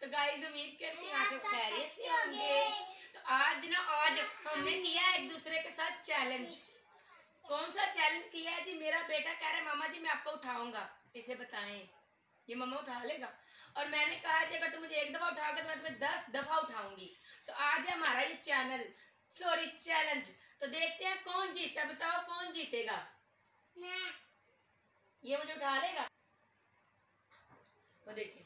तो गाइस उम्मीद करती हूँ आप सब खैरियत से होंगे। तो आज हमने किया एक दूसरे के साथ चैलेंज। कौन सा चैलेंज किया है जी? मेरा बेटा कह रहा है मामा जी मैं आपको उठाऊंगा, इसे बताएं ये मामा उठा लेगा। और मैंने कहा जी अगर तुम मुझे एक दफा उठाओगे तो मैं तुम्हें 10 दफा उठाऊंगी। तो आज है हमारा ये चैलेंज। तो देखते हैं कौन जीतता, बताओ कौन जीतेगा? ये मुझे उठा लेगा। वो देखें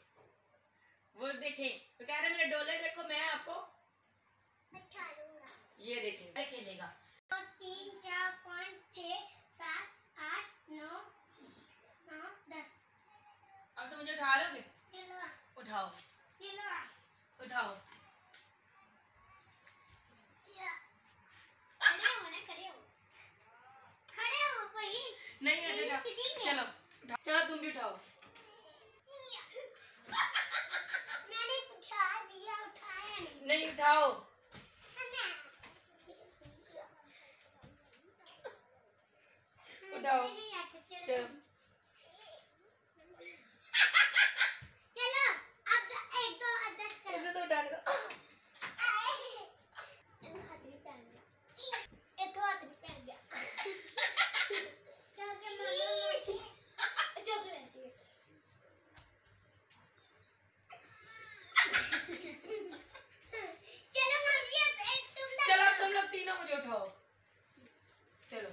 तो कह रहे मेरे डोले देखो, मैं आपको उठा लूंगा। ये देखें खेलेगा। 3 4 5 6 7 8 9 9 10। अब तो मुझे उठा लोगे? चलो उठाओ, चलो उठाओ। खड़े हो भाई। नहीं ऐसे चलो चलो तुम भी उठाओ। मैंने उठा दिया, उठाया नहीं उठाओ। उठाओ चलो। चलो अब 1 2 10 करो। इसे तो उठाने दो। चलो अब तुम लोग तीनों मुझे उठाओ। चलो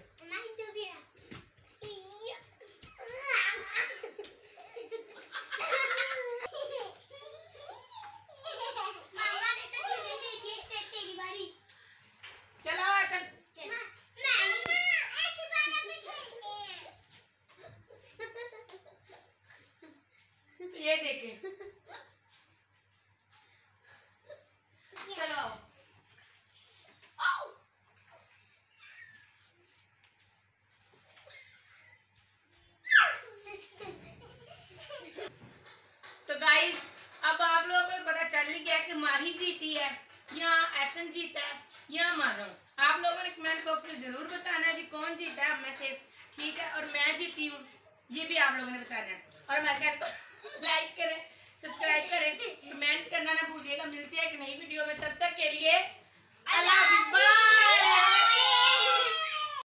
ये देखें। चलो तो गाइस अब आप लोगों को पता चल ही गया कि माही जीती है या एसन जीता है या मानो। आप लोगों ने कमेंट बॉक्स में जरूर बताना है जी कौन जीता है में से, ठीक है? और मैं जीती हूँ ये भी आप लोगों ने बताना है। और हमारे चैनल को लाइक करें, सब्सक्राइब करें, कमेंट करना ना भूलिएगा। मिलती है एक नई वीडियो में, तब तक के लिए अल्लाह हाफ़िज़।